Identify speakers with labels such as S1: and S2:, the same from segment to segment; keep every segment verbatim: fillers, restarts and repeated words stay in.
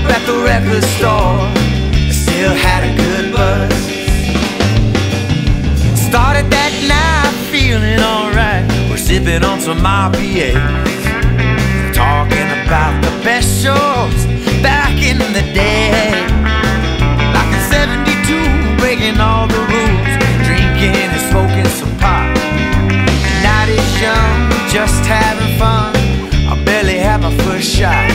S1: up at the record store, still had a good buzz. Started that night feeling alright. We're sipping on some I P As, talking about the best shows back in the day. Like in seventy-two, breaking all the rules, drinking and smoking some pot. The night is young, just having fun. I barely had my first shot.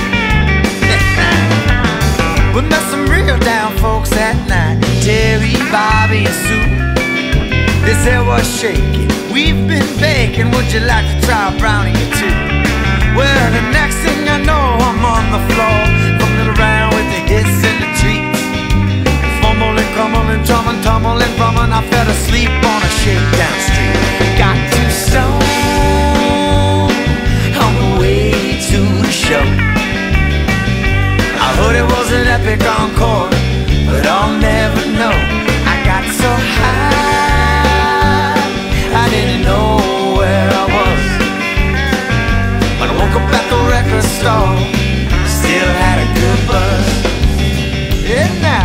S1: We met some real down folks that night, Terry, Bobby, and Sue. They said, what's shaking? We've been baking. Would you like to try a brownie or two? Well, the next thing I know, I'm on the floor, fumbling around with the hits and the treats, fumbling, crumbling, tumbling, tumbling, bumming. I fell asleep on a shakedown street. Got too stoned on the way to the show. I heard it was an epic encore, but I'll never know. I got so high, I didn't know where I was. When I woke up at the record store, still had a good buzz. Yeah, now.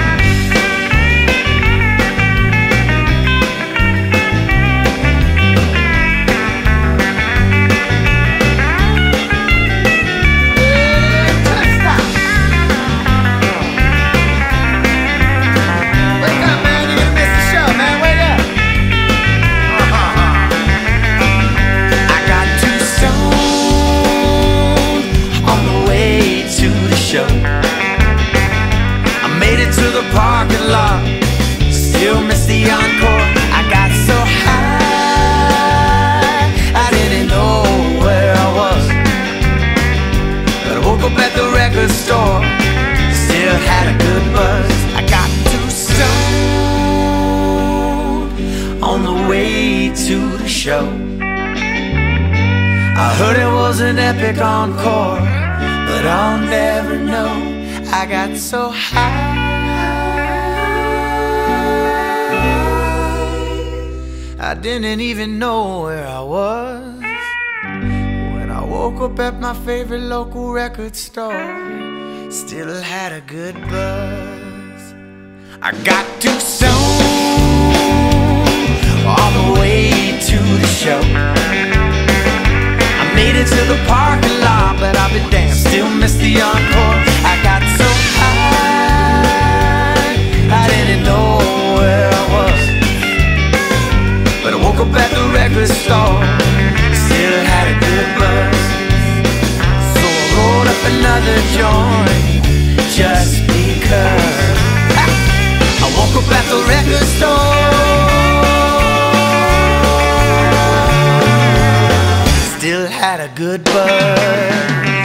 S1: Parking lot, still miss the encore. I got so high, I didn't know where I was. But I woke up at the record store, still had a good buzz. I got too stoned on the way to the show. I heard it was an epic encore, but I'll never know. I got so high, I didn't even know where I was. When I woke up at my favorite local record store, still had a good buzz. I got too stoned on the way to the show. I made it to the parking lot, but I'll be damned, still missed the encore. I got so high, I didn't know where I was. But I woke up at the record store, still had a good buzz. So I rolled up another joint, just because. Ha! I woke up at the record store, still had a good buzz.